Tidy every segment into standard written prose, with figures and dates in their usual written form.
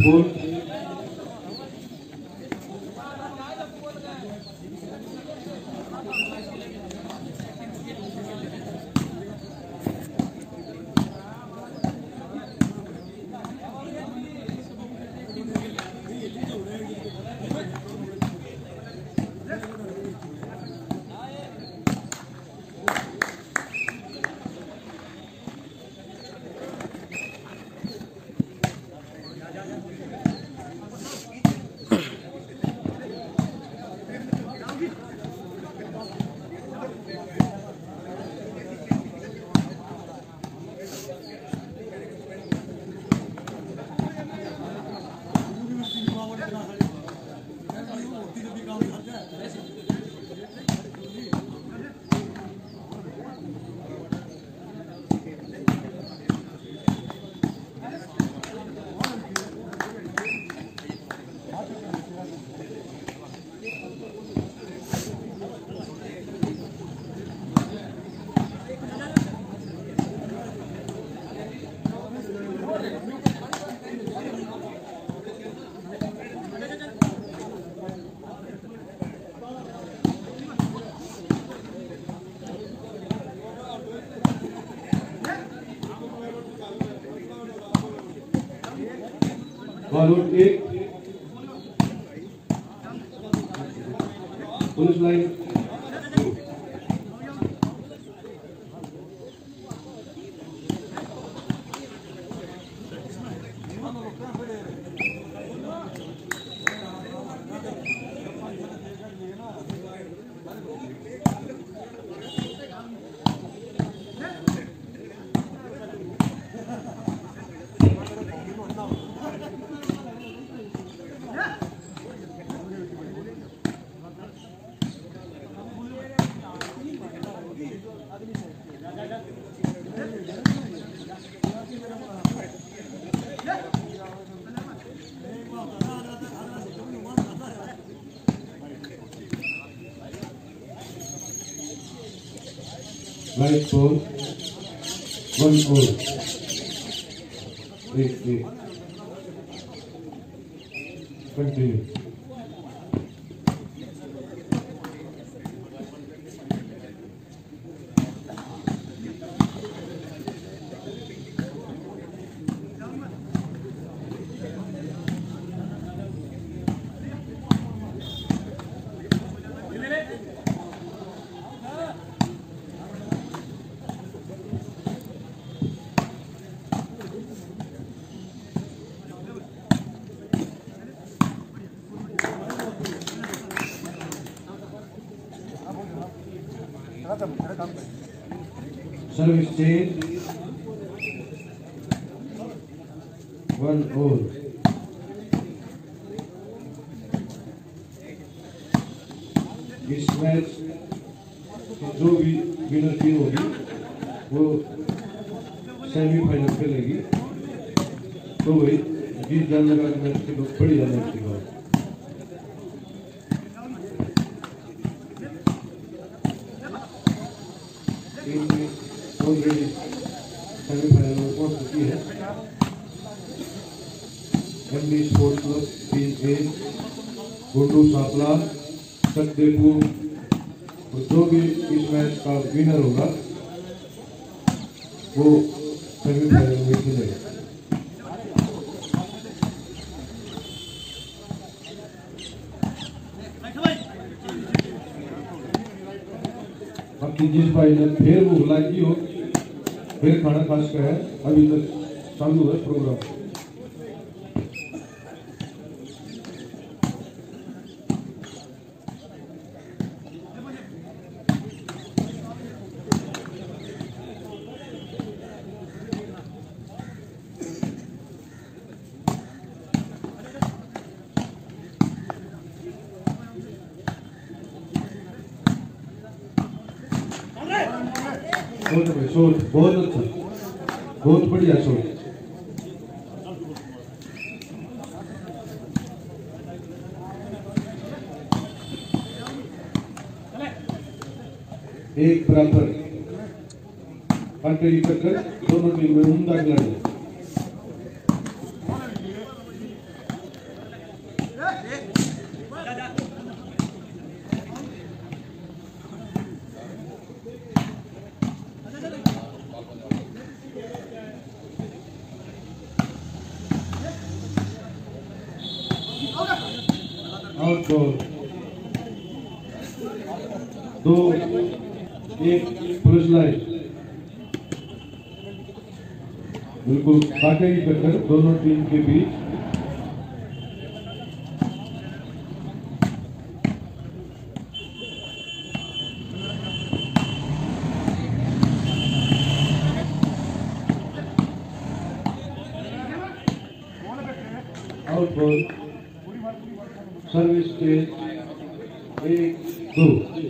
4 Bhalaut 1 police line 2 Right 4 1 all 3 continue Service change 1 all इस match जो भी winner team होगी वो सेमीफाइनल खेलेगी तो वही जीत जानने का मैच के लोग बड़ी जाने की बात ऑलरेडी सेमीफाइनल में पहुंच चुकी है MD sports club team A Gotu Sapla Satdevpur और जो भी इस मैच का विनर होगा वो सेमीफाइनल में खेलेगा बाकी जिस भाई ने फिर भूख लगी हो फिर खाना खास का है अभी तक चालू है प्रोग्राम शोट बहुत अच्छा बहुत बढ़िया शोट एक बराबर कांटेरी टक्कर दोनों टीम में उम्दा खिलाड़ी आउट बॉल 2-1 पुलिस लाइन। बिल्कुल कांटे की टक्कर दोनों टीम के बीच। Out ball service stage 1-2।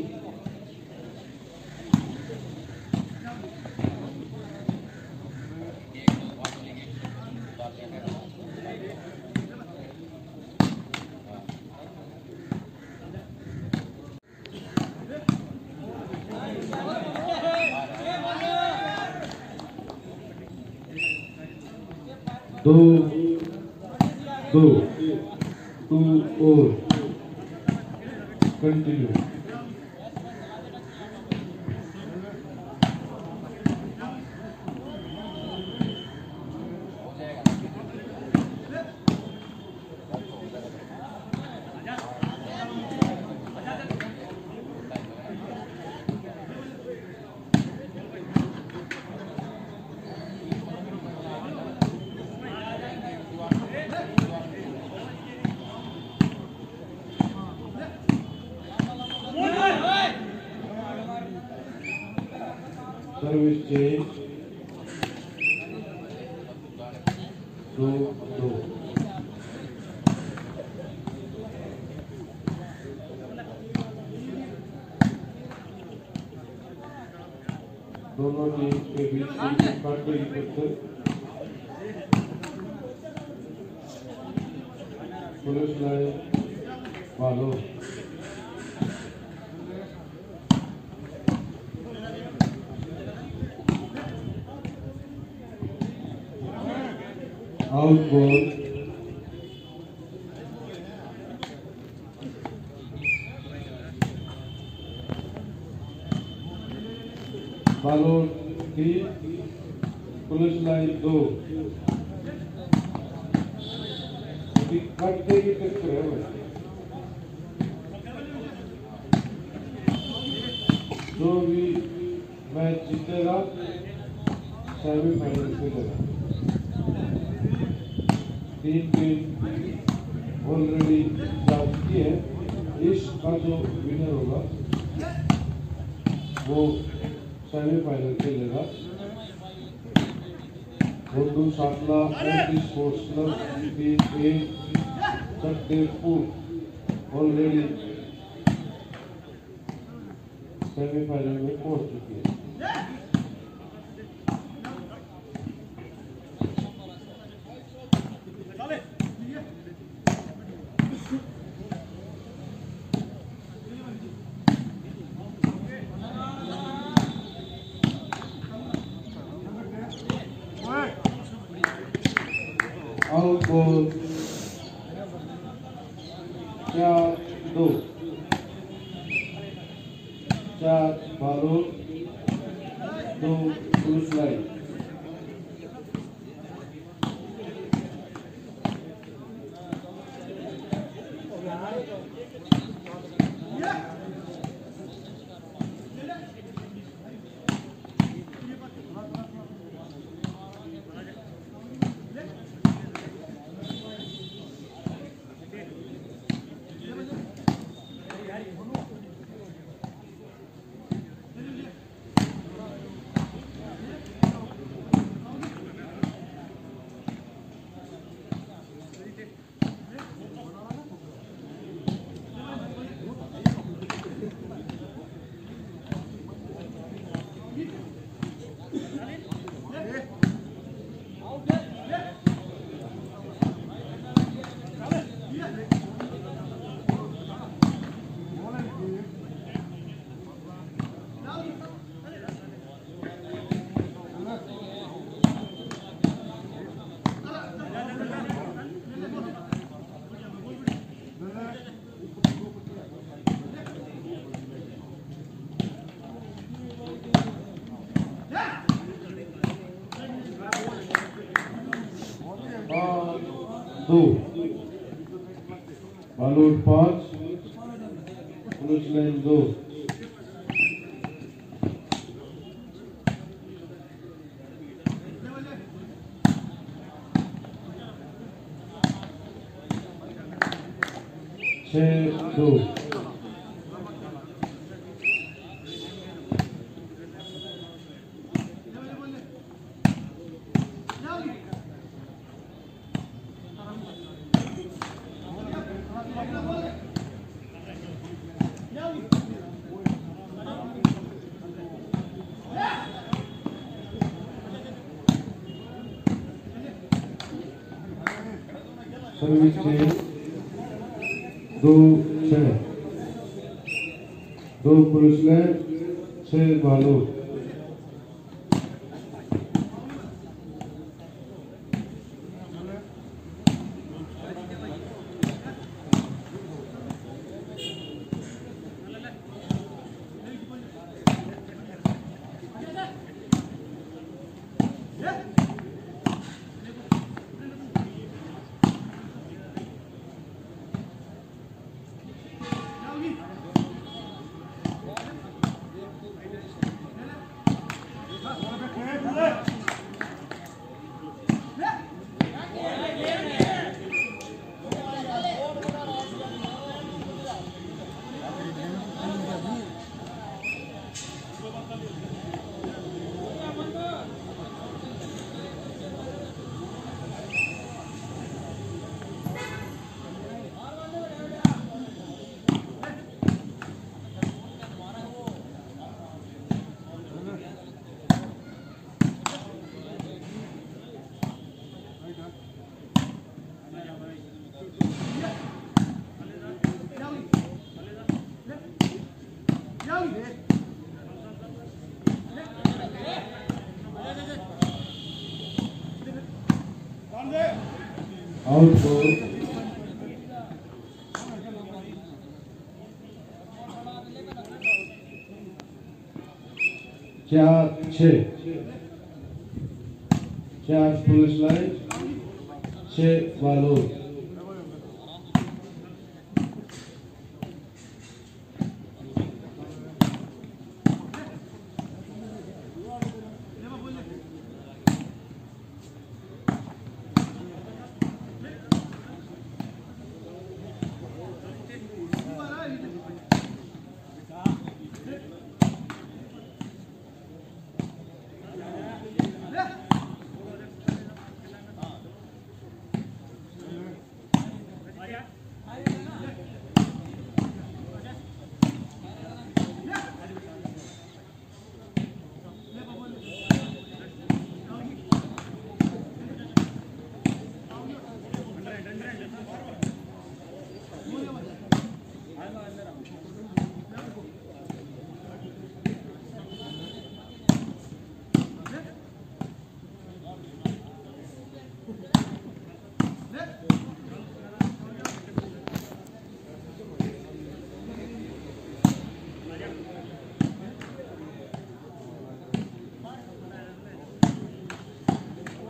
दो 2 और कंटिन्यू। Service change 2-2। दोनों टीम के बीच कांटे की टक्कर। Police line Bhalaut. Out ball Bhalaut 3 police line 2। कांटे की टक्कर है। जो भी मैच जीतेगा सेमीफाइनल खेलेगा। तीन टीम ऑलरेडी जा चुकी है। इसका जो विनर होगा वो सेमीफाइनल खेलेगा। Gondu Satla sports club team A Chakdepur already semifinal में पहुंच चुकी है। Out ball 4-2। Jat Bhalaut 2 police line. दो भालौत 5 पुरुष लाइन 2 6-2 सर्विस चेंज 2-6 2 पुरुष लाइन 6 भालौट आउट फॉर 4-6 4 पुरुष लाइन 6 भालौट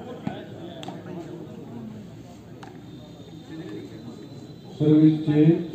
सर्विस चेंज